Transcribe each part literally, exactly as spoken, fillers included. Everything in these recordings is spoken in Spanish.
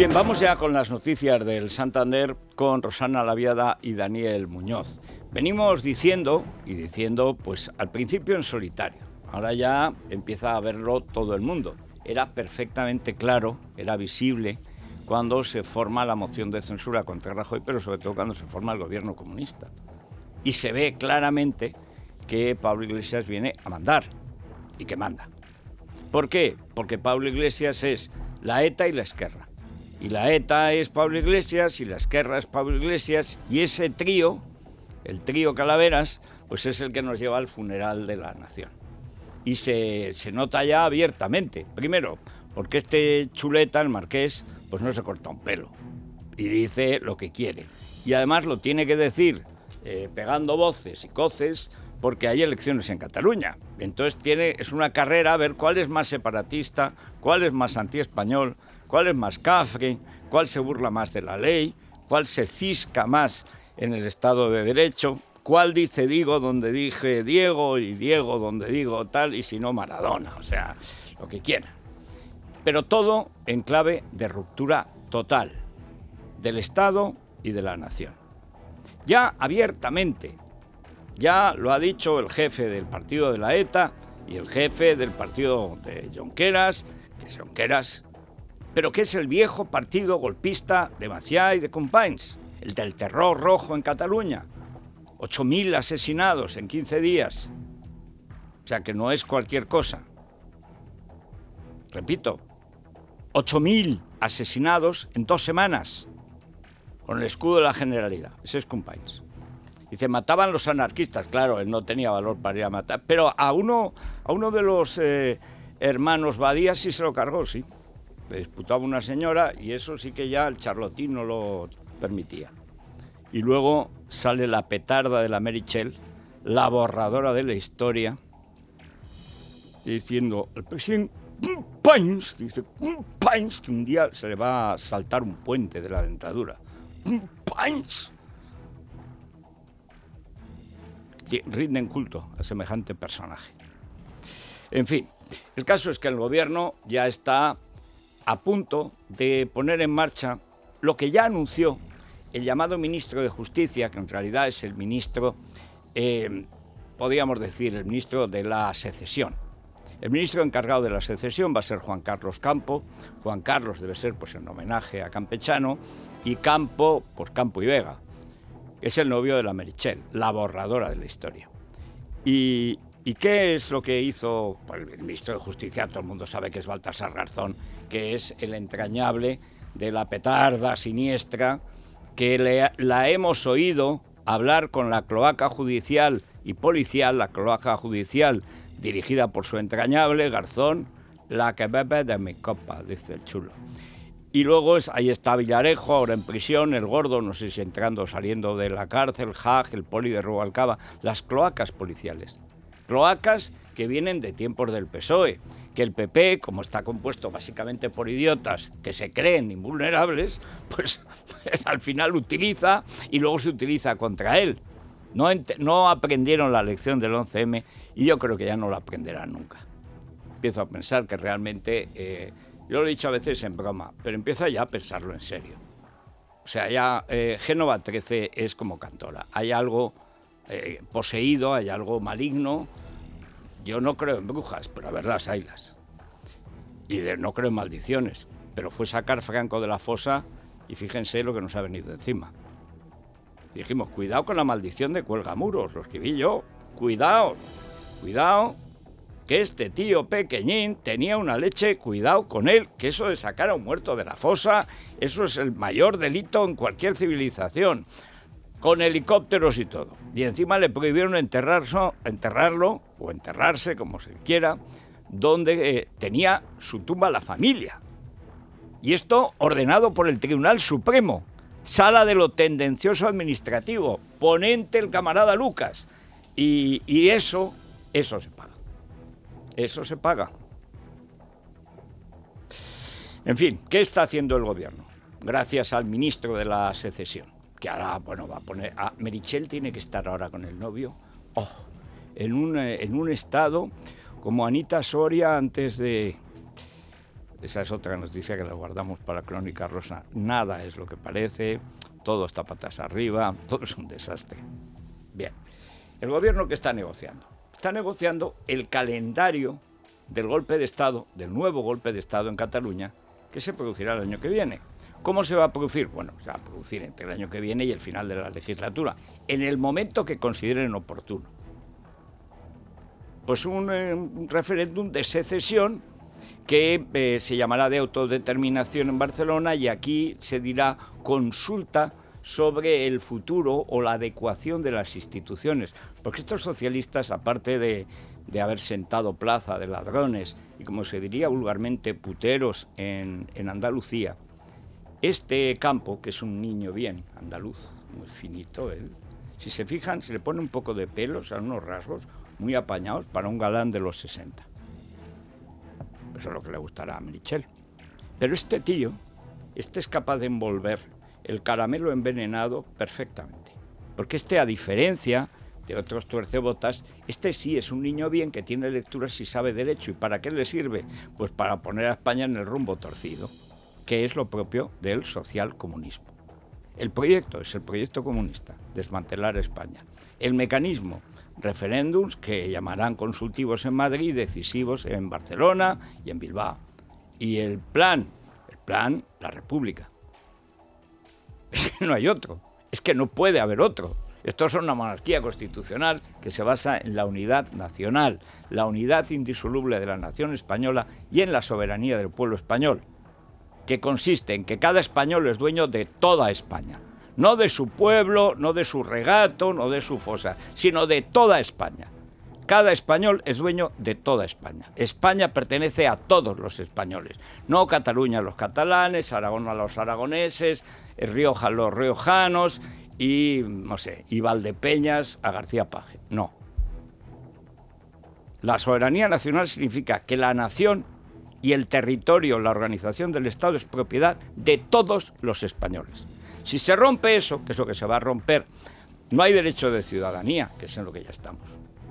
Bien, vamos ya con las noticias del Santander con Rosana Laviada y Daniel Muñoz. Venimos diciendo, y diciendo, pues al principio en solitario, ahora ya empieza a verlo todo el mundo. Era perfectamente claro, era visible cuando se forma la moción de censura contra Rajoy, pero sobre todo cuando se forma el gobierno comunista. Y se ve claramente que Pablo Iglesias viene a mandar, y que manda. ¿Por qué? Porque Pablo Iglesias es la ETA y la Esquerra. Y la ETA es Pablo Iglesias y la Esquerra es Pablo Iglesias, y ese trío, el trío Calaveras, pues es el que nos lleva al funeral de la nación. Y se, se nota ya abiertamente. Primero, porque este chuleta, el marqués, pues no se corta un pelo y dice lo que quiere. Y además lo tiene que decir eh, pegando voces y coces, porque hay elecciones en Cataluña. Entonces tiene, es una carrera a ver cuál es más separatista, cuál es más antiespañol, cuál es más cafre, cuál se burla más de la ley, cuál se cisca más en el Estado de Derecho, cuál dice digo donde dije Diego y Diego donde digo tal, y si no Maradona, o sea, lo que quiera. Pero todo en clave de ruptura total del Estado y de la nación. Ya abiertamente, ya lo ha dicho el jefe del partido de la ETA y el jefe del partido de Junqueras, que es Junqueras, pero que es el viejo partido golpista de Macià y de Companys, el del terror rojo en Cataluña. ocho mil asesinados en quince días. O sea que no es cualquier cosa. Repito, ocho mil asesinados en dos semanas con el escudo de la Generalidad. Ese es Companys. Dice, mataban los anarquistas. Claro, él no tenía valor para ir a matar. Pero a uno, a uno de los eh, hermanos Badía sí se lo cargó, sí. Le disputaba una señora y eso sí que ya el charlotín no lo permitía. Y luego sale la petarda de la Meritxell, la borradora de la historia, diciendo, el presidente Companys, dice, Companys, que un día se le va a saltar un puente de la dentadura. Companys. Rinden culto a semejante personaje. En fin, el caso es que el gobierno ya está a punto de poner en marcha lo que ya anunció el llamado ministro de Justicia, que en realidad es el ministro, eh, podríamos decir, el ministro de la secesión. El ministro encargado de la secesión va a ser Juan Carlos Campo. Juan Carlos debe ser pues en homenaje a Campechano, y Campo, pues Campo y Vega. Es el novio de la Meritxell, la borradora de la historia. Y, ¿y qué es lo que hizo pues, el ministro de Justicia? Todo el mundo sabe que es Baltasar Garzón, que es el entrañable de la petarda siniestra, que le, la hemos oído hablar con la cloaca judicial y policial, la cloaca judicial dirigida por su entrañable Garzón, la que bebe de mi copa, dice el chulo. Y luego es, ahí está Villarejo, ahora en prisión, el gordo, no sé si entrando o saliendo de la cárcel, Haag, el poli de Rubalcaba, las cloacas policiales. Cloacas que vienen de tiempos del P S O E, que el P P, como está compuesto básicamente por idiotas que se creen invulnerables, pues, pues al final utiliza y luego se utiliza contra él. No, no aprendieron la lección del once eme y yo creo que ya no la aprenderán nunca. Empiezo a pensar que realmente... Eh, Yo lo he dicho a veces en broma, pero empieza ya a pensarlo en serio. O sea, ya eh, Génova trece es como Cantora. Hay algo eh, poseído, hay algo maligno. Yo no creo en brujas, pero a ver las haylas. Y de, no creo en maldiciones. Pero fue sacar Franco de la fosa y fíjense lo que nos ha venido encima. Y dijimos, cuidado con la maldición de Cuelgamuros, lo escribí yo. Cuidado, cuidado. Que este tío pequeñín tenía una leche, cuidado con él, que eso de sacar a un muerto de la fosa, eso es el mayor delito en cualquier civilización, con helicópteros y todo. Y encima le prohibieron enterrarlo, enterrarlo o enterrarse, como se quiera, donde eh, tenía su tumba la familia. Y esto ordenado por el Tribunal Supremo, sala de lo tendencioso administrativo, ponente el camarada Lucas. Y, y eso, eso se paga. Eso se paga. En fin, ¿qué está haciendo el gobierno? Gracias al ministro de la secesión, que ahora, bueno, va a poner... A Meritxell tiene que estar ahora con el novio, oh, en un, en un estado como Anita Soria antes de, esa es otra noticia que la guardamos para Crónica Rosa. Nada es lo que parece, todo está patas arriba, todo es un desastre. Bien, el gobierno ¿qué está negociando? Está negociando el calendario del golpe de Estado, del nuevo golpe de Estado en Cataluña, que se producirá el año que viene. ¿Cómo se va a producir? Bueno, se va a producir entre el año que viene y el final de la legislatura, en el momento que consideren oportuno. Pues un, eh, un referéndum de secesión que eh, se llamará de autodeterminación en Barcelona, y aquí se dirá consulta sobre el futuro o la adecuación de las instituciones. Porque estos socialistas, aparte de, de haber sentado plaza de ladrones y, como se diría vulgarmente, puteros en, en Andalucía, este Campo, que es un niño bien andaluz, muy finito él, si se fijan, se le pone un poco de pelos, a unos rasgos muy apañados para un galán de los sesenta. Eso es lo que le gustará a Meritxell. Pero este tío, este es capaz de envolver el caramelo envenenado perfectamente. Porque este, a diferencia de otros tuercebotas, este sí es un niño bien que tiene lecturas y sabe derecho. ¿Y para qué le sirve? Pues para poner a España en el rumbo torcido, que es lo propio del socialcomunismo. El proyecto es el proyecto comunista, desmantelar España. El mecanismo, referéndums que llamarán consultivos en Madrid, decisivos en Barcelona y en Bilbao. Y el plan, el plan, la República. Es que no hay otro, es que no puede haber otro. Esto es una monarquía constitucional que se basa en la unidad nacional, la unidad indisoluble de la nación española y en la soberanía del pueblo español, que consiste en que cada español es dueño de toda España. No de su pueblo, no de su regato, no de su fosa, sino de toda España. Cada español es dueño de toda España. España pertenece a todos los españoles. No Cataluña a los catalanes, Aragón a los aragoneses, Rioja a los riojanos y, no sé, y Valdepeñas a García Paje. No. La soberanía nacional significa que la nación y el territorio, la organización del Estado es propiedad de todos los españoles. Si se rompe eso, que es lo que se va a romper, no hay derecho de ciudadanía, que es en lo que ya estamos.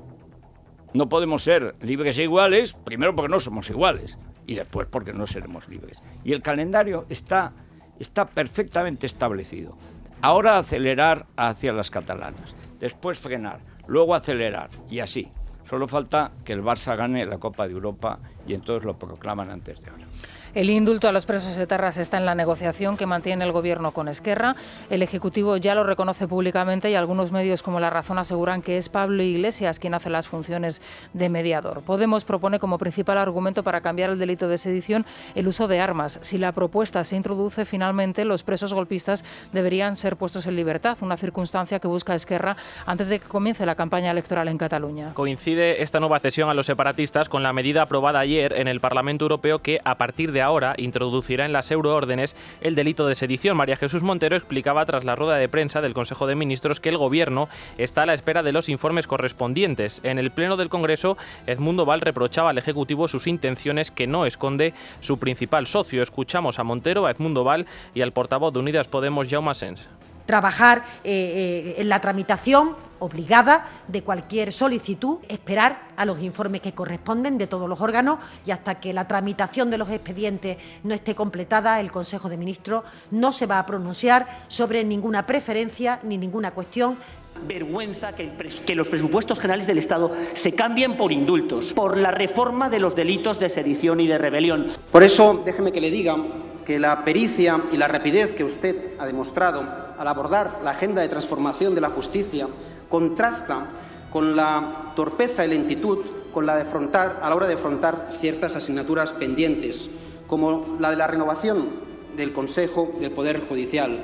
No podemos ser libres e iguales, primero porque no somos iguales, y después porque no seremos libres. Y el calendario está, está perfectamente establecido. Ahora acelerar hacia las catalanas, después frenar, luego acelerar, y así. Solo falta que el Barça gane la Copa de Europa y entonces lo proclaman antes de ahora. El indulto a los presos etarras está en la negociación que mantiene el Gobierno con Esquerra. El Ejecutivo ya lo reconoce públicamente y algunos medios como La Razón aseguran que es Pablo Iglesias quien hace las funciones de mediador. Podemos propone como principal argumento para cambiar el delito de sedición el uso de armas. Si la propuesta se introduce finalmente, los presos golpistas deberían ser puestos en libertad, una circunstancia que busca Esquerra antes de que comience la campaña electoral en Cataluña. Coincide esta nueva cesión a los separatistas con la medida aprobada ayer en el Parlamento Europeo que, a partir de ahora, introducirá en las euroórdenes el delito de sedición. María Jesús Montero explicaba tras la rueda de prensa del Consejo de Ministros que el Gobierno está a la espera de los informes correspondientes. En el Pleno del Congreso, Edmundo Val reprochaba al Ejecutivo sus intenciones que no esconde su principal socio. Escuchamos a Montero, a Edmundo Val y al portavoz de Unidas Podemos, Jaume Asens. Trabajar eh, eh, en la tramitación obligada de cualquier solicitud, esperar a los informes que corresponden de todos los órganos y hasta que la tramitación de los expedientes no esté completada, el Consejo de Ministros no se va a pronunciar sobre ninguna preferencia ni ninguna cuestión. Vergüenza que, el que los presupuestos generales del Estado se cambien por indultos, por la reforma de los delitos de sedición y de rebelión. Por eso, déjeme que le diga que la pericia y la rapidez que usted ha demostrado al abordar la agenda de transformación de la justicia contrasta con la torpeza y lentitud con la de afrontar, a la hora de afrontar ciertas asignaturas pendientes, como la de la renovación del Consejo del Poder Judicial.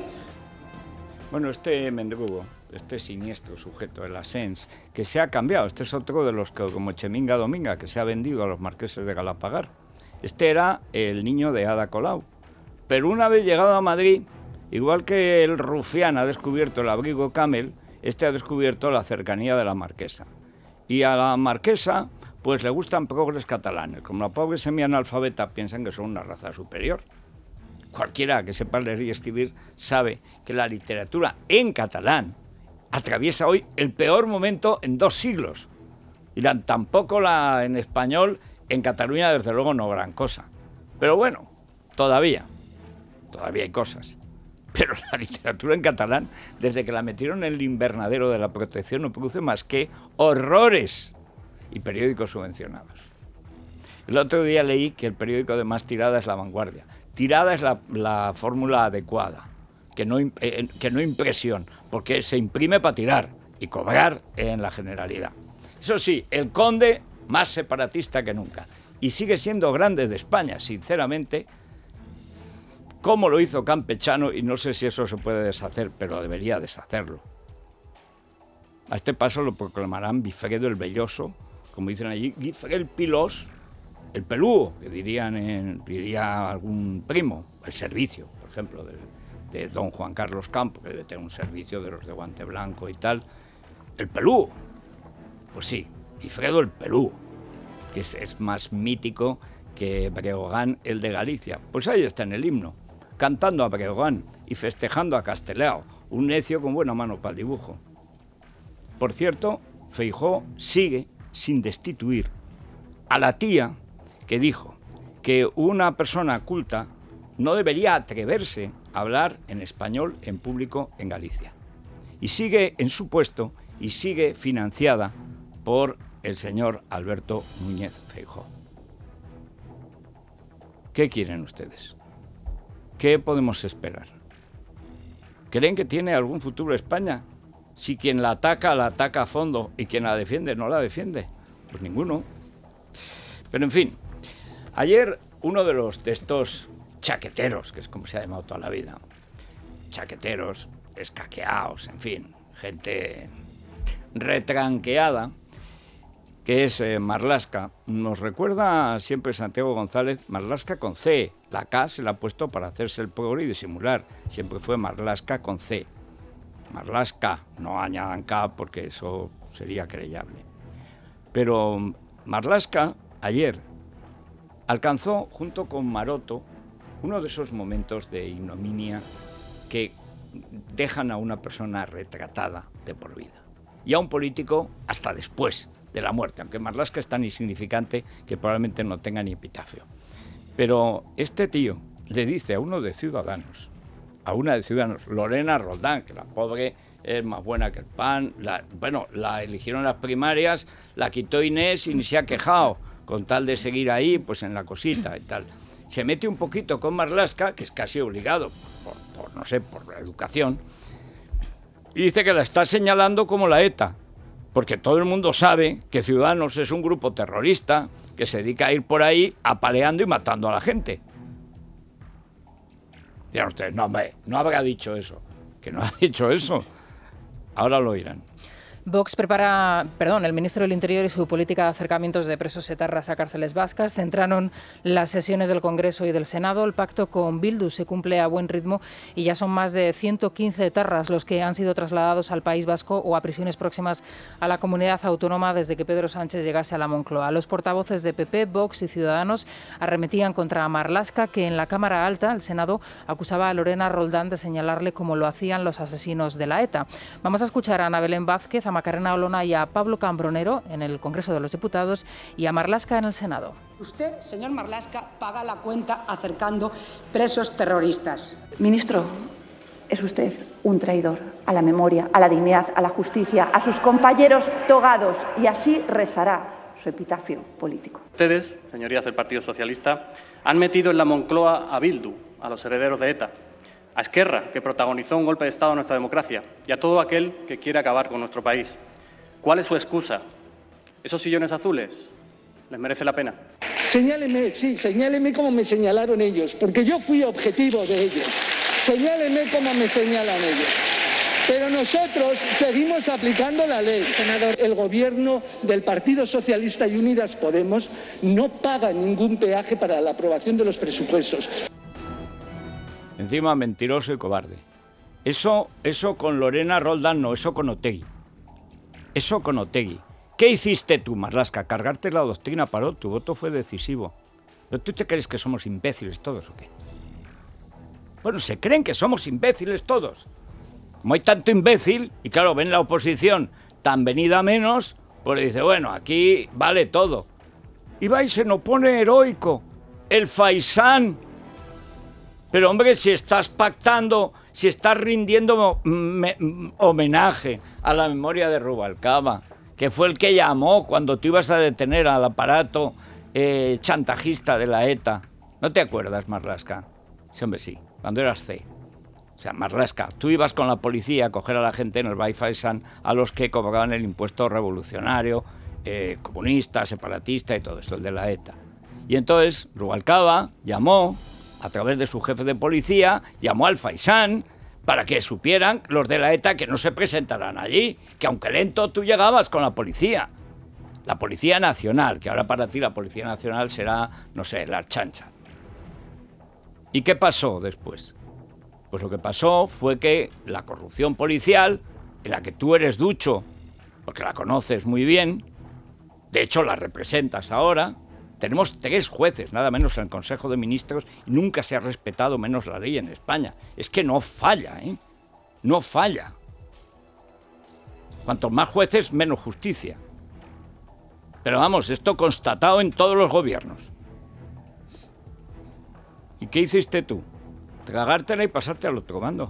Bueno, este mendrugo, este siniestro sujeto, el Asens, que se ha cambiado, este es otro de los que, como Cheminga Dominga, que se ha vendido a los marqueses de Galapagar. Este era el niño de Ada Colau. Pero una vez llegado a Madrid, igual que el rufián ha descubierto el abrigo Camel, este ha descubierto la cercanía de la marquesa. Y a la marquesa, pues le gustan progres catalanes. Como la pobre semianalfabeta piensan que son una raza superior. Cualquiera que sepa leer y escribir sabe que la literatura en catalán atraviesa hoy el peor momento en dos siglos. Y la, tampoco la en español, en Cataluña desde luego no gran cosa. Pero bueno, todavía, todavía hay cosas. Pero la literatura en catalán, desde que la metieron en el invernadero de la protección, no produce más que horrores y periódicos subvencionados. El otro día leí que el periódico de más tirada es La Vanguardia. Tirada es la, la fórmula adecuada, que no, eh, que no impresión, porque se imprime para tirar y cobrar en la Generalidad. Eso sí, el Conde más separatista que nunca. Y sigue siendo grande de España, sinceramente, como lo hizo Campechano, y no sé si eso se puede deshacer, pero debería deshacerlo. A este paso lo proclamarán Bifredo el Velloso, como dicen allí, Guifre el Pilós, el pelúo, que dirían en, diría algún primo, el servicio, por ejemplo, de, de don Juan Carlos Campos, que debe tener un servicio de los de guante blanco y tal. El pelúo, pues sí, Guifredo el Pelúo, que es, es más mítico que Breogán el de Galicia. Pues ahí está en el himno, cantando a Breogán y festejando a Castelao, un necio con buena mano para el dibujo. Por cierto, Feijóo sigue sin destituir a la tía que dijo que una persona culta no debería atreverse a hablar en español en público en Galicia. Y sigue en su puesto y sigue financiada por el señor Alberto Núñez Feijóo. ¿Qué quieren ustedes? ¿Qué podemos esperar? ¿Creen que tiene algún futuro España? Si quien la ataca, la ataca a fondo, y quien la defiende, no la defiende. Pues ninguno. Pero en fin, ayer uno de los de estos chaqueteros, que es como se ha llamado toda la vida, chaqueteros, escaqueados, en fin, gente retranqueada, que es eh, Marlaska, nos recuerda siempre Santiago González, Marlaska con C, la K se la ha puesto para hacerse el progre y disimular, siempre fue Marlaska con C, Marlaska, no añadan K porque eso sería querellable. Pero Marlaska ayer alcanzó junto con Maroto uno de esos momentos de ignominia que dejan a una persona retratada de por vida y a un político hasta después de la muerte, aunque Marlaska es tan insignificante que probablemente no tenga ni epitafio. Pero este tío le dice a uno de Ciudadanos, a una de Ciudadanos, Lorena Roldán, que la pobre es más buena que el pan, la, bueno, la eligieron las primarias, la quitó Inés y ni se ha quejado, con tal de seguir ahí, pues en la cosita y tal. Se mete un poquito con Marlaska, que es casi obligado, por, por no sé, por la educación, y dice que la está señalando como la ETA, porque todo el mundo sabe que Ciudadanos es un grupo terrorista que se dedica a ir por ahí apaleando y matando a la gente. Dirán ustedes, no, hombre, no habrá dicho eso. Que no ha dicho eso. Ahora lo oirán. Vox prepara, perdón, el ministro del Interior y su política de acercamientos de presos etarras a cárceles vascas centraron las sesiones del Congreso y del Senado. El pacto con Bildu se cumple a buen ritmo y ya son más de ciento quince etarras los que han sido trasladados al País Vasco o a prisiones próximas a la comunidad autónoma desde que Pedro Sánchez llegase a la Moncloa. Los portavoces de P P, Vox y Ciudadanos arremetían contra Marlaska, que en la Cámara Alta, el Senado, acusaba a Lorena Roldán de señalarle como lo hacían los asesinos de la ETA. Vamos a escuchar a Ana Belén Vázquez, a Macarena Olona y a Pablo Cambronero en el Congreso de los Diputados y a Marlaska en el Senado. Usted, señor Marlaska, paga la cuenta acercando presos terroristas. Ministro, es usted un traidor a la memoria, a la dignidad, a la justicia, a sus compañeros togados, y así rezará su epitafio político. Ustedes, señorías del Partido Socialista, han metido en la Moncloa a Bildu, a los herederos de ETA, a Esquerra, que protagonizó un golpe de Estado a nuestra democracia, y a todo aquel que quiera acabar con nuestro país. ¿Cuál es su excusa? ¿Esos sillones azules les merece la pena? Señáleme, sí, señáleme como me señalaron ellos, porque yo fui objetivo de ellos. Señáleme como me señalan ellos. Pero nosotros seguimos aplicando la ley. Senador, el gobierno del Partido Socialista y Unidas Podemos no paga ningún peaje para la aprobación de los presupuestos. Encima mentiroso y cobarde. Eso, eso con Lorena Roldán no, eso con Otegi. Eso con Otegi. ¿Qué hiciste tú, Marlaska? Cargarte la doctrina Parot, tu voto fue decisivo. ¿Pero tú te crees que somos imbéciles todos o qué? Bueno, se creen que somos imbéciles todos. Como hay tanto imbécil, y claro, ven la oposición tan venida menos, pues le dice, bueno, aquí vale todo. Y va y se nos pone heroico. el faisán. Pero hombre, si estás pactando, si estás rindiendo me, homenaje a la memoria de Rubalcaba, que fue el que llamó cuando tú ibas a detener al aparato eh, chantajista de la ETA. ¿No te acuerdas, Marlaska? Sí, hombre, sí, cuando eras C. O sea, Marlaska, tú ibas con la policía a coger a la gente en el Bay Faisan, a los que cobraban el impuesto revolucionario, eh, comunista, separatista y todo eso, el de la ETA. Y entonces Rubalcaba llamó, a través de su jefe de policía, llamó al faisán para que supieran los de la ETA que no se presentaran allí, que aunque lento tú llegabas con la policía. La Policía Nacional, que ahora para ti la Policía Nacional será, no sé, la chancha. ¿Y qué pasó después? Pues lo que pasó fue que la corrupción policial, en la que tú eres ducho, porque la conoces muy bien, de hecho la representas ahora, tenemos tres jueces, nada menos en el Consejo de Ministros, y nunca se ha respetado menos la ley en España. Es que no falla, ¿eh? No falla. Cuantos más jueces, menos justicia. Pero vamos, esto constatado en todos los gobiernos. ¿Y qué hiciste tú? Tragártela y pasarte al otro bando.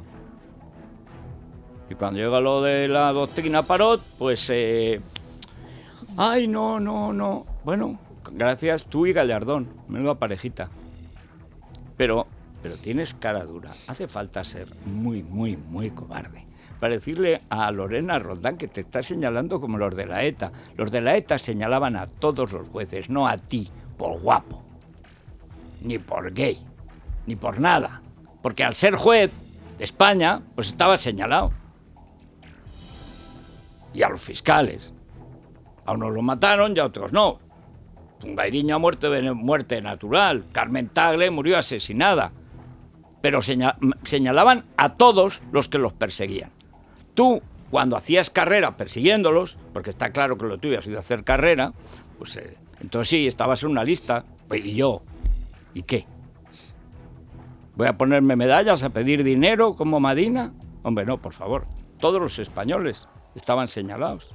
Y cuando llega lo de la doctrina Parot, pues... Eh... ¡Ay, no, no, no! Bueno, gracias tú y Gallardón, menuda parejita. Pero, pero tienes cara dura. Hace falta ser muy, muy, muy cobarde para decirle a Lorena Roldán que te está señalando como los de la ETA. Los de la ETA señalaban a todos los jueces, no a ti, por guapo, ni por gay, ni por nada. Porque al ser juez de España, pues estaba señalado. Y a los fiscales. A unos lo mataron y a otros no. Fungairiño ha muerto de muerte natural. Carmen Tagle murió asesinada. Pero señal, señalaban a todos los que los perseguían. Tú, cuando hacías carrera persiguiéndolos, porque está claro que lo tuyo ha sido hacer carrera, pues eh, entonces sí, estabas en una lista. ¿Y yo? ¿Y qué? ¿Voy a ponerme medallas, a pedir dinero como Madina? Hombre, no, por favor. Todos los españoles estaban señalados.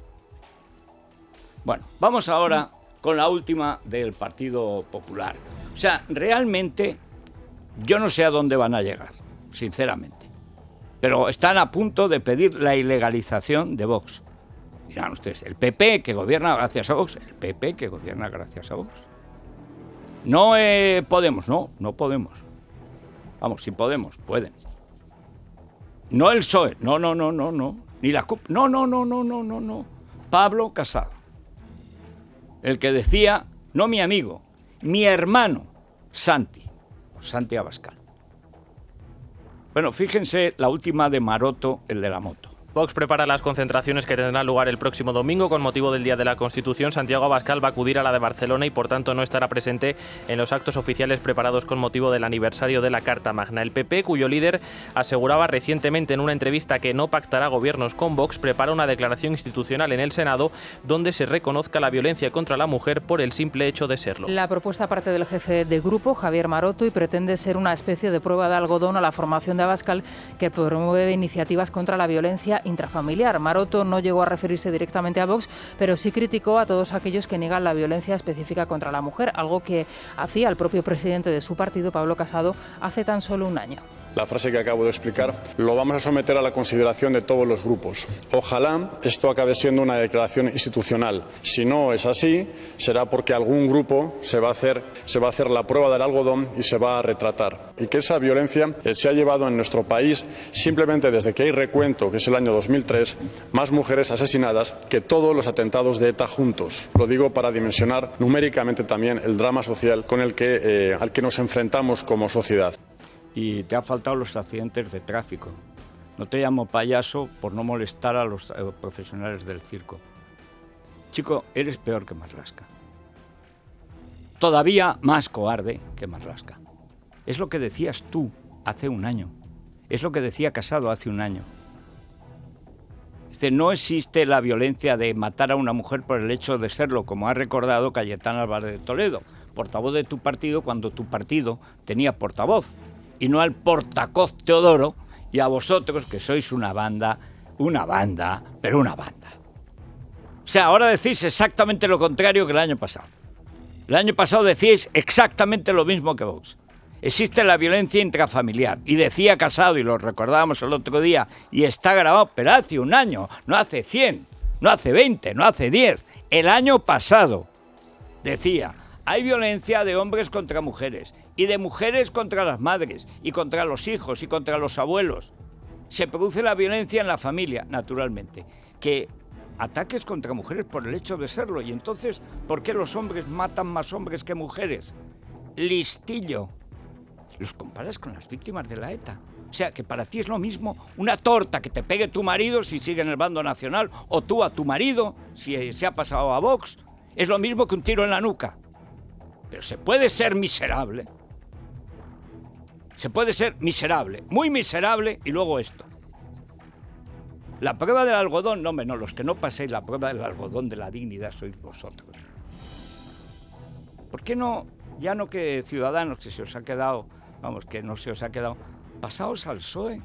Bueno, vamos ahora con la última del Partido Popular. O sea, realmente yo no sé a dónde van a llegar, sinceramente. Pero están a punto de pedir la ilegalización de Vox. Dirán ustedes, el P P que gobierna gracias a Vox, el P P que gobierna gracias a Vox. No eh, Podemos, no, no Podemos. Vamos, si Podemos, pueden. No el P S O E, no, no, no, no, no. Ni la C U P, no, no, no, no, no, no, no. Pablo Casado. El que decía, no mi amigo, mi hermano, Santi, Santi Abascal. Bueno, fíjense la última de Maroto, el de la moto. Vox prepara las concentraciones que tendrán lugar el próximo domingo con motivo del Día de la Constitución. Santiago Abascal va a acudir a la de Barcelona y por tanto no estará presente en los actos oficiales preparados con motivo del aniversario de la Carta Magna. El P P, cuyo líder aseguraba recientemente en una entrevista que no pactará gobiernos con Vox, prepara una declaración institucional en el Senado donde se reconozca la violencia contra la mujer por el simple hecho de serlo. La propuesta parte del jefe de grupo, Javier Maroto, y pretende ser una especie de prueba de algodón a la formación de Abascal, que promueve iniciativas contra la violencia intrafamiliar. Maroto no llegó a referirse directamente a Vox, pero sí criticó a todos aquellos que niegan la violencia específica contra la mujer, algo que hacía el propio presidente de su partido, Pablo Casado, hace tan solo un año. La frase que acabo de explicar lo vamos a someter a la consideración de todos los grupos. Ojalá esto acabe siendo una declaración institucional. Si no es así, será porque algún grupo se va a hacer, se va a hacer la prueba del algodón y se va a retratar. Y que esa violencia se ha llevado en nuestro país simplemente desde que hay recuento, que es el año dos mil tres, más mujeres asesinadas que todos los atentados de ETA juntos. Lo digo para dimensionar numéricamente también el drama social con el que, eh, al que nos enfrentamos como sociedad. Y te han faltado los accidentes de tráfico. No te llamo payaso por no molestar a los eh, profesionales del circo. Chico, eres peor que Marlaska. Todavía más cobarde que Marlaska. Es lo que decías tú hace un año. Es lo que decía Casado hace un año. Es decir, no existe la violencia de matar a una mujer por el hecho de serlo, como ha recordado Cayetano Álvarez de Toledo, portavoz de tu partido, cuando tu partido tenía portavoz. Y no al portacoz Teodoro y a vosotros, que sois una banda, una banda, pero una banda. O sea, ahora decís exactamente lo contrario que el año pasado. El año pasado decíais exactamente lo mismo que Vox. Existe la violencia intrafamiliar. Y decía Casado, y lo recordábamos el otro día, y está grabado, pero hace un año, no hace cien, no hace veinte, no hace diez. El año pasado decía, hay violencia de hombres contra mujeres, y de mujeres contra las madres, y contra los hijos, y contra los abuelos. Se produce la violencia en la familia, naturalmente. Que ataques contra mujeres por el hecho de serlo. Y entonces, ¿por qué los hombres matan más hombres que mujeres? Listillo. Los comparas con las víctimas de la ETA. O sea, que para ti es lo mismo una torta que te pegue tu marido si sigue en el bando nacional, o tú a tu marido si se ha pasado a Vox. Es lo mismo que un tiro en la nuca. Pero se puede ser miserable. Se puede ser miserable, muy miserable, y luego esto. La prueba del algodón, no, menos los que no paséis la prueba del algodón de la dignidad sois vosotros. ¿Por qué no, ya no que Ciudadanos, que se os ha quedado, vamos, que no se os ha quedado, pasaos al P S O E,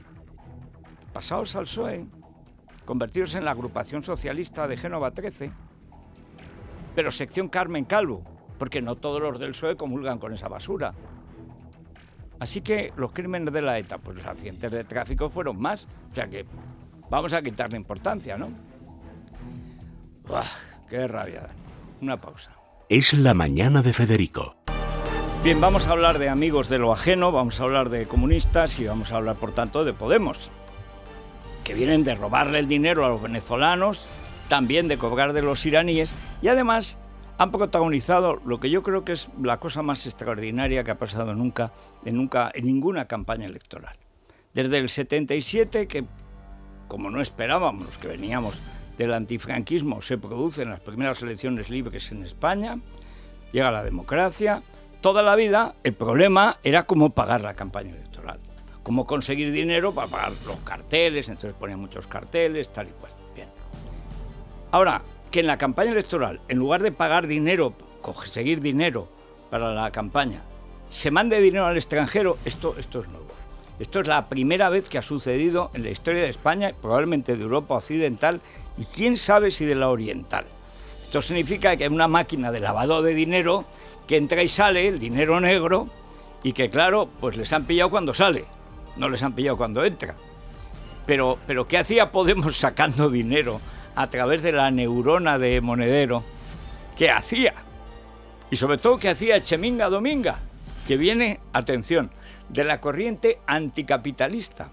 pasaos al P S O E, convertiros en la agrupación socialista de Génova trece, pero sección Carmen Calvo, porque no todos los del P S O E comulgan con esa basura. Así que los crímenes de la ETA, pues los accidentes de tráfico fueron más, o sea que vamos a quitarle importancia, ¿no? Uah, ¡qué rabia! Una pausa. Es la mañana de Federico. Bien, vamos a hablar de amigos de lo ajeno, vamos a hablar de comunistas y vamos a hablar, por tanto, de Podemos, que vienen de robarle el dinero a los venezolanos, también de cobrar de los iraníes, y además han protagonizado lo que yo creo que es la cosa más extraordinaria que ha pasado nunca en, nunca, en ninguna campaña electoral. Desde el setenta y siete, que como no esperábamos, los que veníamos del antifranquismo, se producen las primeras elecciones libres en España, llega la democracia. Toda la vida el problema era cómo pagar la campaña electoral, cómo conseguir dinero para pagar los carteles, entonces ponían muchos carteles, tal y cual. Bien. Ahora, que en la campaña electoral, en lugar de pagar dinero, conseguir dinero para la campaña, se mande dinero al extranjero, esto, esto es nuevo. Esto es la primera vez que ha sucedido en la historia de España, probablemente de Europa occidental, y quién sabe si de la oriental. Esto significa que hay una máquina de lavado de dinero que entra y sale, el dinero negro, y que claro, pues les han pillado cuando sale, no les han pillado cuando entra. Pero, pero ¿qué hacía Podemos sacando dinero a través de la neurona de Monedero? ¿Qué hacía? Y sobre todo, ¿qué hacía Echeminga Dominga? Que viene, atención, de la corriente anticapitalista.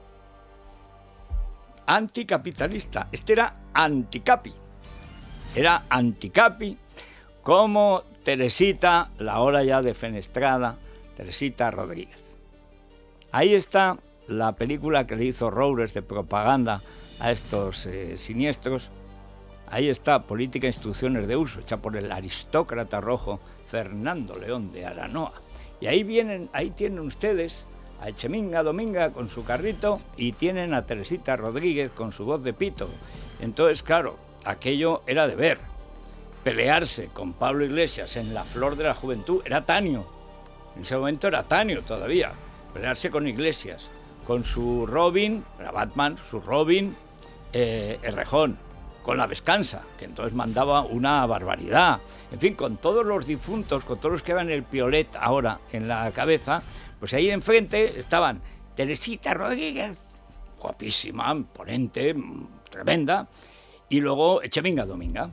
Anticapitalista. Este era anticapi. Era anticapi, como Teresita, la hora ya defenestrada, Teresita Rodríguez. Ahí está la película que le hizo Roures de propaganda a estos eh, siniestros. Ahí está Política e Instrucciones de Uso, hecha por el aristócrata rojo Fernando León de Aranoa. Y ahí vienen, ahí tienen ustedes a Echeminga Dominga con su carrito y tienen a Teresita Rodríguez con su voz de pito. Entonces, claro, aquello era de ver. Pelearse con Pablo Iglesias en la flor de la juventud era Tanio. En ese momento era Tanio todavía. Pelearse con Iglesias, con su Robin, era Batman, su Robin, eh, Errejón, con la Vescansa, que entonces mandaba una barbaridad. En fin, con todos los difuntos, con todos los que van el piolet ahora en la cabeza, pues ahí enfrente estaban Teresita Rodríguez, guapísima, imponente, tremenda, y luego Echeminga Dominga.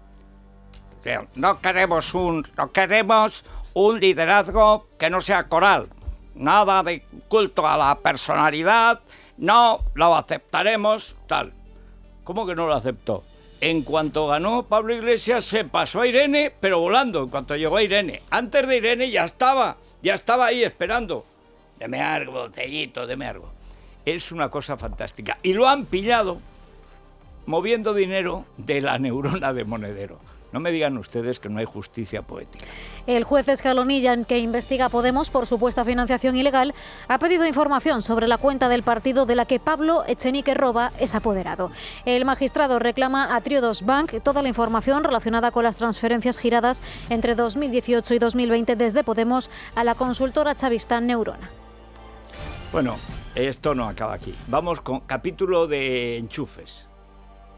No queremos un, no queremos un liderazgo que no sea coral, nada de culto a la personalidad, no lo aceptaremos, tal. ¿Cómo que no lo aceptó? En cuanto ganó Pablo Iglesias se pasó a Irene, pero volando, en cuanto llegó a Irene. Antes de Irene ya estaba, ya estaba ahí esperando. Deme algo, Cellito, deme algo. Es una cosa fantástica. Y lo han pillado moviendo dinero de la neurona de Monedero. No me digan ustedes que no hay justicia poética. El juez Escalonilla, que investiga a Podemos por supuesta financiación ilegal, ha pedido información sobre la cuenta del partido de la que Pablo Echenique Roba es apoderado. El magistrado reclama a Triodos Bank toda la información relacionada con las transferencias giradas entre dos mil dieciocho y dos mil veinte desde Podemos a la consultora chavista Neurona. Bueno, esto no acaba aquí. Vamos con capítulo de enchufes.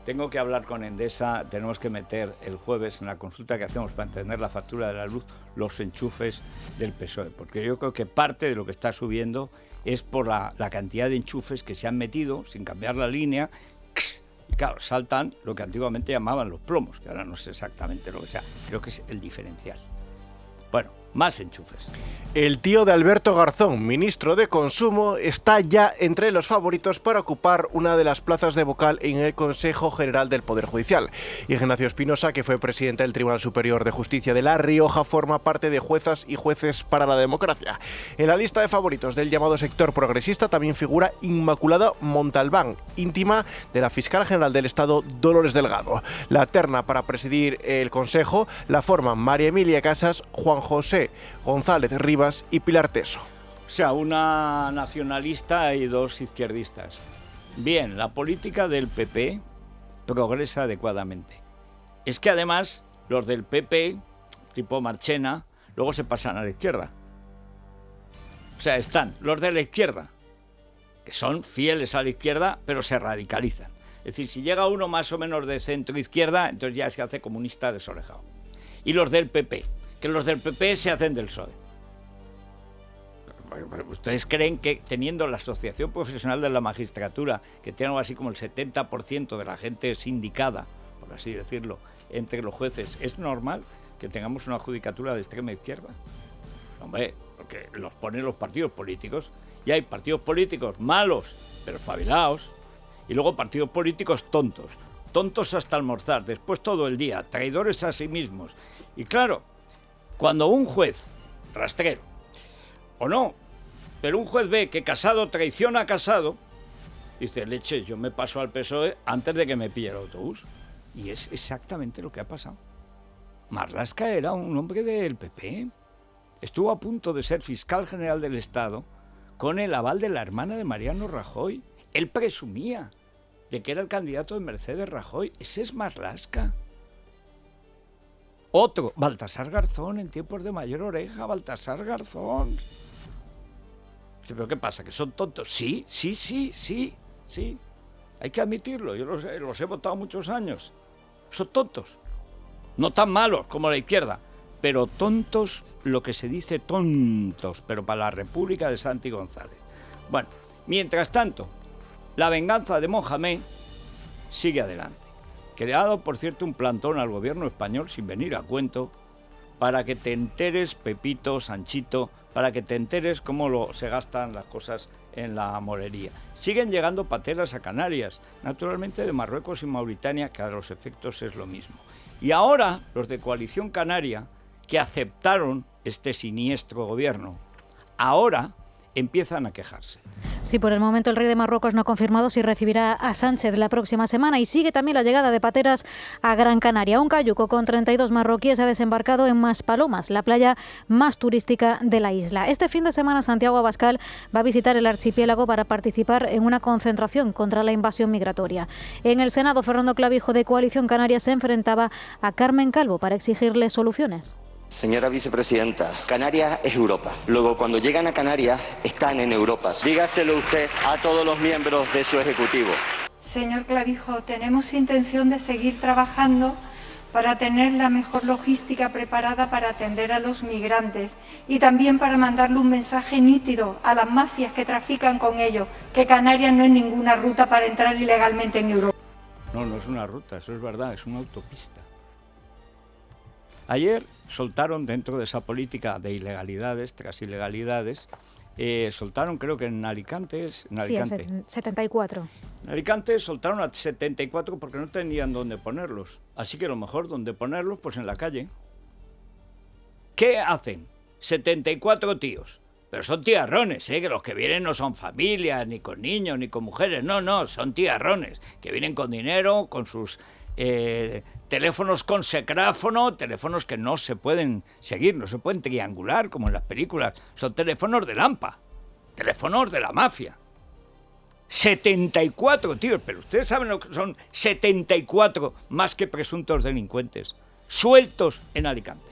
tengo que hablar con Endesa, tenemos que meter el jueves en la consulta que hacemos para entender la factura de la luz los enchufes del P S O E, porque yo creo que parte de lo que está subiendo es por la, la cantidad de enchufes que se han metido sin cambiar la línea. Y claro, saltan lo que antiguamente llamaban los plomos, que ahora no sé exactamente lo que sea, creo que es el diferencial. Bueno, más enchufes. El tío de Alberto Garzón, ministro de Consumo, está ya entre los favoritos para ocupar una de las plazas de vocal en el Consejo General del Poder Judicial. Ignacio Espinosa, que fue presidente del Tribunal Superior de Justicia de La Rioja, forma parte de Juezas y Jueces para la Democracia. En la lista de favoritos del llamado sector progresista también figura Inmaculada Montalbán, íntima de la fiscal general del Estado, Dolores Delgado. La terna para presidir el Consejo la forman María Emilia Casas, Juan José González Rivas y Pilar Teso. O sea, una nacionalista y dos izquierdistas. Bien, la política del P P progresa adecuadamente. Es que además los del P P, tipo Marchena, luego se pasan a la izquierda. O sea, están los de la izquierda, que son fieles a la izquierda, pero se radicalizan. Es decir, si llega uno más o menos de centro-izquierda, entonces ya se hace comunista desorejado. Y los del P P, que los del P P se hacen del P S O E. ¿Ustedes creen que teniendo la Asociación Profesional de la Magistratura, que tiene algo así como el setenta por ciento de la gente sindicada, por así decirlo, entre los jueces, es normal que tengamos una judicatura de extrema izquierda? Hombre, porque los ponen los partidos políticos, y hay partidos políticos malos, pero espabilados, y luego partidos políticos tontos, tontos hasta almorzar, después todo el día, traidores a sí mismos. Y claro, cuando un juez, rastrero, o no, pero un juez ve que Casado traiciona a Casado, dice, leche, yo me paso al P S O E antes de que me pille el autobús. Y es exactamente lo que ha pasado. Marlaska era un hombre del P P. Estuvo a punto de ser fiscal general del Estado con el aval de la hermana de Mariano Rajoy. Él presumía de que era el candidato de Mercedes Rajoy. Ese es Marlaska. Otro, Baltasar Garzón, en tiempos de Mayor Oreja, Baltasar Garzón. ¿Pero qué pasa? ¿Que son tontos? Sí, sí, sí, sí, sí. Hay que admitirlo, yo los, los he votado muchos años. Son tontos. No tan malos como la izquierda, pero tontos, lo que se dice tontos, pero para la República de Santi González. Bueno, mientras tanto, la venganza de Mohamed sigue adelante. Creado, por cierto, un plantón al gobierno español sin venir a cuento, para que te enteres, Pepito, Sanchito, para que te enteres cómo lo, se gastan las cosas en la morería. Siguen llegando pateras a Canarias, naturalmente de Marruecos y Mauritania, que a los efectos es lo mismo. Y ahora los de Coalición Canaria, que aceptaron este siniestro gobierno, ahora empiezan a quejarse. Sí, por el momento el rey de Marruecos no ha confirmado si recibirá a Sánchez la próxima semana y sigue también la llegada de pateras a Gran Canaria. Un cayuco con treinta y dos marroquíes ha desembarcado en Maspalomas, la playa más turística de la isla. Este fin de semana Santiago Abascal va a visitar el archipiélago para participar en una concentración contra la invasión migratoria. En el Senado, Fernando Clavijo, de Coalición Canaria, se enfrentaba a Carmen Calvo para exigirle soluciones. Señora vicepresidenta, Canarias es Europa. Luego, cuando llegan a Canarias, están en Europa. Dígaselo usted a todos los miembros de su ejecutivo. Señor Clavijo, tenemos intención de seguir trabajando para tener la mejor logística preparada para atender a los migrantes y también para mandarle un mensaje nítido a las mafias que trafican con ellos, que Canarias no es ninguna ruta para entrar ilegalmente en Europa. No, no es una ruta, eso es verdad, es una autopista. Ayer soltaron, dentro de esa política de ilegalidades tras ilegalidades, eh, soltaron, creo que en Alicante, en Alicante. Sí, a setenta y cuatro. En Alicante soltaron a setenta y cuatro porque no tenían dónde ponerlos. Así que lo mejor, donde ponerlos, pues en la calle. ¿Qué hacen? setenta y cuatro tíos. Pero son tiarrones, ¿eh? Que los que vienen no son familias, ni con niños, ni con mujeres. No, no, son tiarrones, que vienen con dinero, con sus... Eh, teléfonos con secráfono, teléfonos que no se pueden seguir, no se pueden triangular como en las películas, son teléfonos de Lampa, teléfonos de la mafia. setenta y cuatro tíos, pero ustedes saben lo que son setenta y cuatro más que presuntos delincuentes, sueltos en Alicante.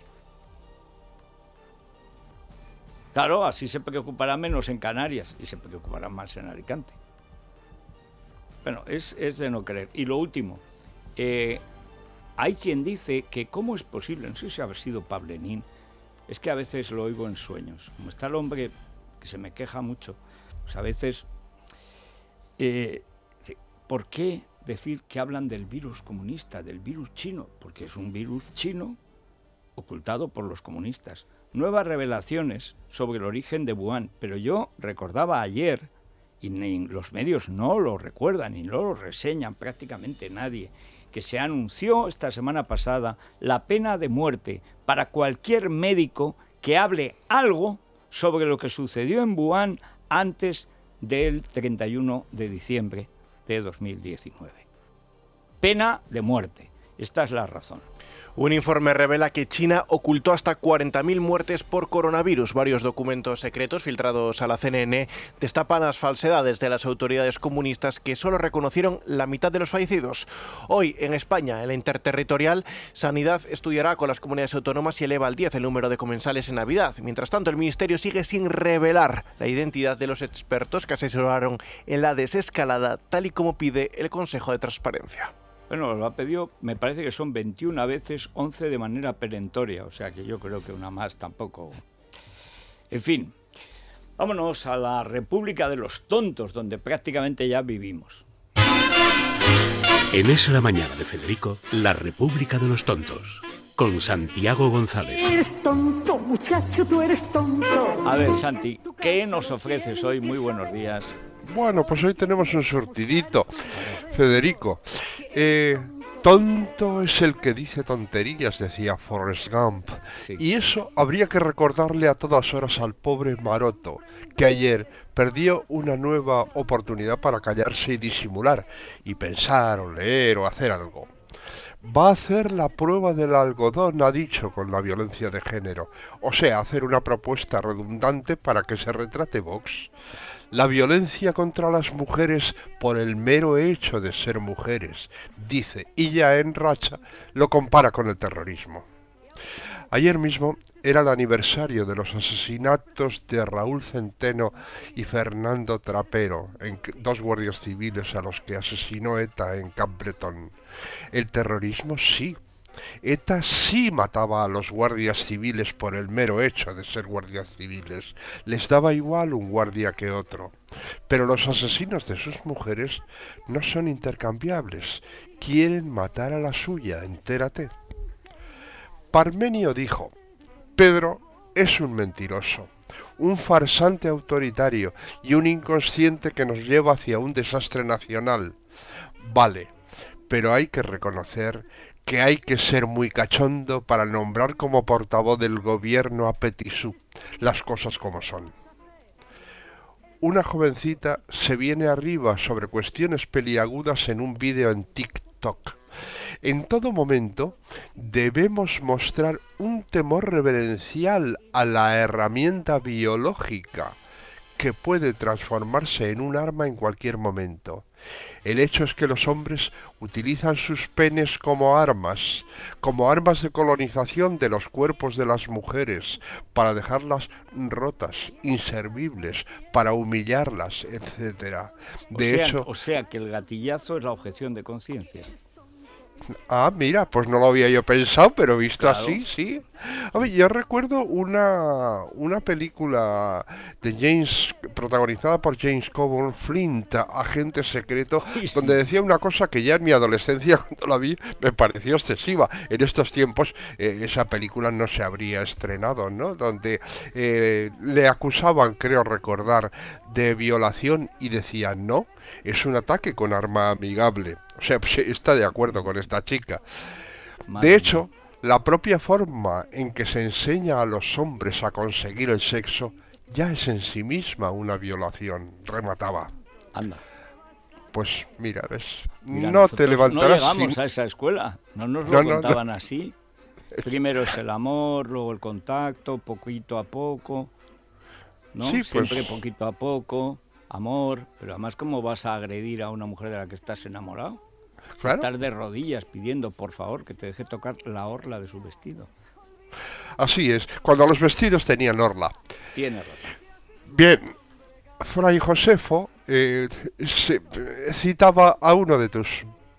Claro, así se preocuparán menos en Canarias y se preocuparán más en Alicante. Bueno, es, es de no creer. Y lo último, eh, hay quien dice que cómo es posible, no sé si haber sido Pablenín, es que a veces lo oigo en sueños, como está el hombre que se me queja mucho, pues a veces, eh, ¿por qué decir que hablan del virus comunista, del virus chino? Porque es un virus chino ocultado por los comunistas. Nuevas revelaciones sobre el origen de Wuhan, pero yo recordaba ayer, y ni los medios no lo recuerdan, ni no lo reseñan prácticamente nadie, que se anunció esta semana pasada la pena de muerte para cualquier médico que hable algo sobre lo que sucedió en Wuhan antes del treinta y uno de diciembre de dos mil diecinueve. Pena de muerte. Esta es la razón. Un informe revela que China ocultó hasta cuarenta mil muertes por coronavirus. Varios documentos secretos filtrados a la C N N destapan las falsedades de las autoridades comunistas que solo reconocieron la mitad de los fallecidos. Hoy, en España, en la interterritorial, Sanidad estudiará con las comunidades autónomas y eleva al diez el número de comensales en Navidad. Mientras tanto, el Ministerio sigue sin revelar la identidad de los expertos que asesoraron en la desescalada, tal y como pide el Consejo de Transparencia. Bueno, lo ha pedido, me parece que son veintiuna veces, once de manera perentoria, o sea que yo creo que una más tampoco. En fin, vámonos a la República de los Tontos, donde prácticamente ya vivimos. En Es la Mañana de Federico, la República de los Tontos, con Santiago González. Eres tonto, muchacho, tú eres tonto. A ver, Santi, ¿qué nos ofreces hoy? Muy buenos días. Bueno, pues hoy tenemos un surtidito, Federico. Eh, tonto es el que dice tonterías, decía Forrest Gump. Sí. Y eso habría que recordarle a todas horas al pobre Maroto, que ayer perdió una nueva oportunidad para callarse y disimular, y pensar o leer o hacer algo. Va a hacer la prueba del algodón, ha dicho, con la violencia de género. O sea, hacer una propuesta redundante para que se retrate Vox. La violencia contra las mujeres por el mero hecho de ser mujeres, dice, y ya en racha lo compara con el terrorismo. Ayer mismo era el aniversario de los asesinatos de Raúl Centeno y Fernando Trapero, en dos guardias civiles a los que asesinó ETA en Cap Bretón. El terrorismo sí. ETA sí mataba a los guardias civiles por el mero hecho de ser guardias civiles. Les daba igual un guardia que otro. Pero los asesinos de sus mujeres no son intercambiables. Quieren matar a la suya, entérate. Parmenio dijo: Pedro es un mentiroso, un farsante autoritario y un inconsciente que nos lleva hacia un desastre nacional. Vale, pero hay que reconocer que hay que ser muy cachondo para nombrar como portavoz del gobierno a Petisú, las cosas como son. Una jovencita se viene arriba sobre cuestiones peliagudas en un vídeo en TikTok. En todo momento debemos mostrar un temor reverencial a la herramienta biológica que puede transformarse en un arma en cualquier momento. El hecho es que los hombres utilizan sus penes como armas, como armas de colonización de los cuerpos de las mujeres, para dejarlas rotas, inservibles, para humillarlas, etcétera. De o sea, hecho, o sea que el gatillazo es la objeción de conciencia. Ah, mira, pues no lo había yo pensado, pero visto Claro. así, sí. A ver, yo recuerdo una, una película de James, protagonizada por James Coburn, Flint, agente secreto, donde decía una cosa que ya en mi adolescencia, cuando la vi, me pareció excesiva. En estos tiempos, eh, esa película no se habría estrenado, ¿no? Donde eh, le acusaban, creo recordar, de violación y decía, no, es un ataque con arma amigable. O sea, pues está de acuerdo con esta chica. De hecho, la propia forma en que se enseña a los hombres a conseguir el sexo ya es en sí misma una violación, remataba. Anda. Pues mira, ves, Mira, no te nosotros levantarás no llegamos sin... a esa escuela, no nos lo No, no, no. contaban así. Primero es el amor, luego el contacto, poquito a poco, ¿no? Sí, pues- Siempre poquito a poco, amor, pero además ¿cómo vas a agredir a una mujer de la que estás enamorado? Claro. Estar de rodillas pidiendo, por favor, que te deje tocar la orla de su vestido. Así es, cuando los vestidos tenían orla. Tienes razón. Bien, Fray Josefo eh, se- citaba a uno de tus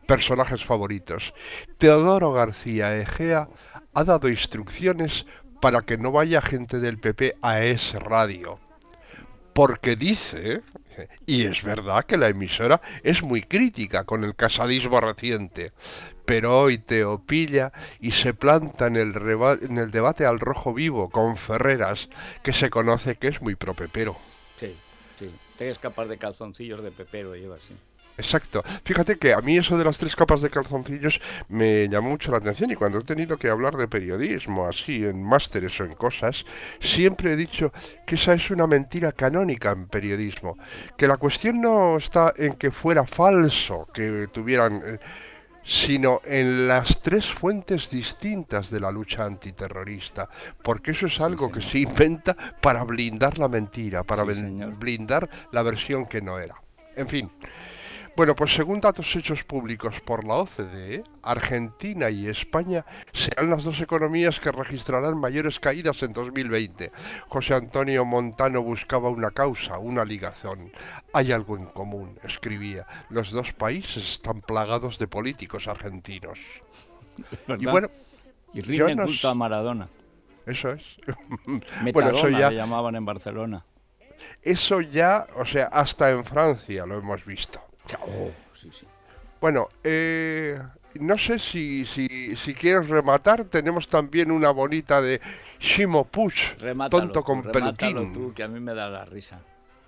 personajes favoritos. Teodoro García Egea ha dado instrucciones para que no vaya gente del P P a ese radio. Porque dice, y es verdad que la emisora es muy crítica con el casadismo reciente, pero hoy Teo pilla y se planta en el, en el debate al rojo vivo con Ferreras, que se conoce que es muy pro-pepero. Sí, sí. Tres capas de calzoncillos de pepero lleva, sí. Exacto. Fíjate que a mí eso de las tres capas de calzoncillos me llamó mucho la atención, y cuando he tenido que hablar de periodismo, así, en másteres o en cosas, siempre he dicho que esa es una mentira canónica en periodismo, que la cuestión no está en que fuera falso, que tuvieran... Eh, sino en las tres fuentes distintas de la lucha antiterrorista, porque eso es algo sí, que se inventa para blindar la mentira, para sí, blindar la versión que no era. En fin. Bueno, pues según datos hechos públicos por la O C D E, Argentina y España serán las dos economías que registrarán mayores caídas en dos mil veinte. José Antonio Montano buscaba una causa, una ligación. Hay algo en común, escribía. Los dos países están plagados de políticos argentinos. ¿Verdad? Y bueno, y rinden nos... culto a Maradona. Eso es. Metadona, bueno, eso ya le llamaban en Barcelona. Eso ya, o sea, hasta en Francia lo hemos visto. Oh, sí, sí. Bueno, eh, no sé si, si, si quieres rematar. Tenemos también una bonita de Ximo Puig, remátalo, tonto con peluquín. Tú, que a mí me da la risa.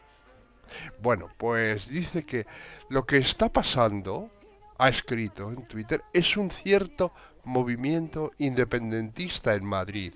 Bueno, pues dice que lo que está pasando, ha escrito en Twitter, es un cierto movimiento independentista en Madrid.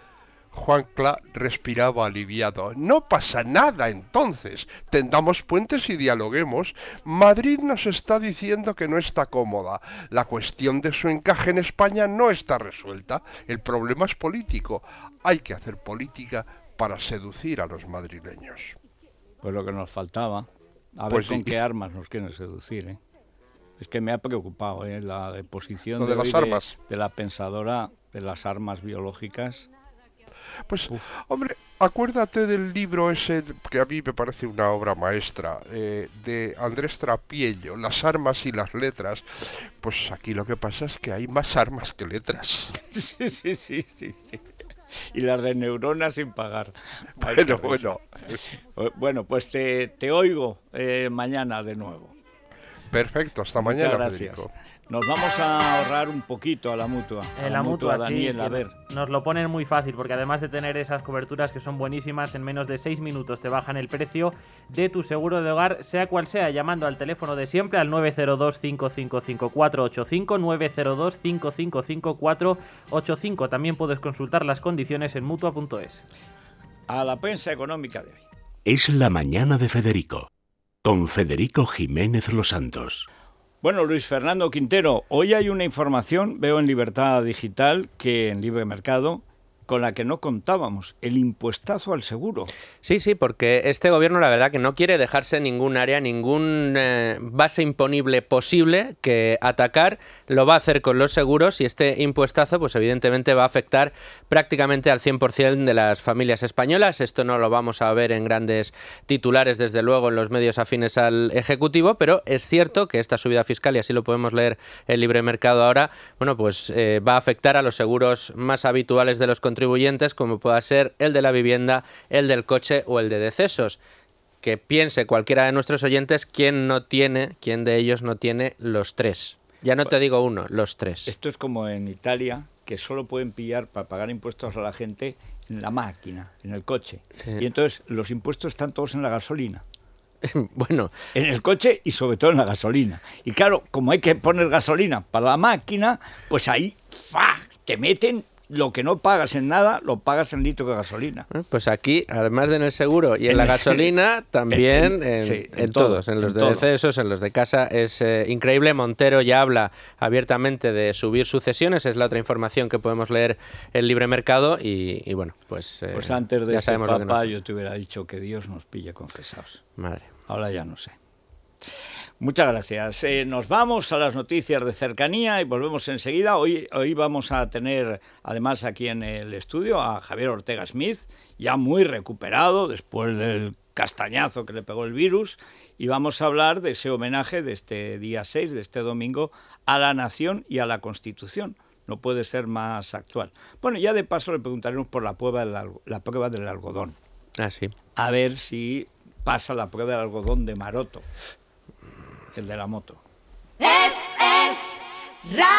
Juan Cla respiraba aliviado. No pasa nada, entonces. Tendamos puentes y dialoguemos. Madrid nos está diciendo que no está cómoda. La cuestión de su encaje en España no está resuelta. El problema es político. Hay que hacer política para seducir a los madrileños. Pues lo que nos faltaba. A ver pues con sí. qué armas nos quieren seducir, ¿eh? Es que me ha preocupado, ¿eh? La deposición de, de, las armas. De, de la pensadora de las armas biológicas. Pues, Uf. hombre, acuérdate del libro ese, que a mí me parece una obra maestra, eh, de Andrés Trapiello, Las armas y las letras. Pues aquí lo que pasa es que hay más armas que letras. Sí, sí, sí, sí, sí. Y las de neuronas sin pagar. Bueno, bueno. Bueno, pues te, te oigo eh, mañana de nuevo. Perfecto, hasta Muchas mañana, gracias. Federico. Nos vamos a ahorrar un poquito a la mutua. A en la, la mutua, mutua Daniel, sí, a ver. Nos lo ponen muy fácil, porque además de tener esas coberturas que son buenísimas, en menos de seis minutos te bajan el precio de tu seguro de hogar, sea cual sea, llamando al teléfono de siempre al nueve cero dos, cinco cinco cinco, cuatro ocho cinco, nueve cero dos, cinco cinco cinco, cuatro ocho cinco. También puedes consultar las condiciones en mutua punto es. A la prensa económica de hoy. Es la mañana de Federico, con Federico Jiménez Los Santos. Bueno, Luis Fernando Quintero, hoy hay una información, veo en Libertad Digital, que en Libre Mercado, con la que no contábamos, el impuestazo al seguro. Sí, sí, porque este gobierno la verdad que no quiere dejarse ningún área, ningún eh, base imponible posible que atacar, lo va a hacer con los seguros, y este impuestazo pues evidentemente va a afectar prácticamente al cien por cien de las familias españolas. Esto no lo vamos a ver en grandes titulares, desde luego, en los medios afines al Ejecutivo, pero es cierto que esta subida fiscal, y así lo podemos leer en Libre Mercado ahora, bueno, pues eh, va a afectar a los seguros más habituales de los contribuyentes, como pueda ser el de la vivienda, el del coche o el de decesos. Que piense cualquiera de nuestros oyentes quién no tiene, quién de ellos no tiene los tres. Ya no te digo uno, los tres. Esto es como en Italia, que solo pueden pillar para pagar impuestos a la gente en la máquina, en el coche. Sí. Y entonces los impuestos están todos en la gasolina. Bueno, en el coche y sobre todo en la gasolina. Y claro, como hay que poner gasolina para la máquina, pues ahí ¡fa! Te meten lo que no pagas en nada, lo pagas en litro de gasolina. Pues aquí, además de en el seguro y en, en la gasolina, también en, en, sí, en, en todos, todo, en los en de todo. decesos, en los de casa. Es eh, increíble. Montero ya habla abiertamente de subir sucesiones, es la otra información que podemos leer en Libre Mercado, y, y bueno, pues eh, Pues antes de este papá yo te hubiera dicho que Dios nos pille confesados. Madre. Ahora ya no sé. Muchas gracias. Eh, nos vamos a las noticias de cercanía y volvemos enseguida. Hoy, hoy vamos a tener, además, aquí en el estudio a Javier Ortega Smith, ya muy recuperado después del castañazo que le pegó el virus, y vamos a hablar de ese homenaje de este día seis, de este domingo, a la nación y a la Constitución. No puede ser más actual. Bueno, ya de paso le preguntaremos por la prueba del, la prueba del algodón. Ah, sí. A ver si pasa la prueba del algodón de Maroto, el de la moto. Es, es, ra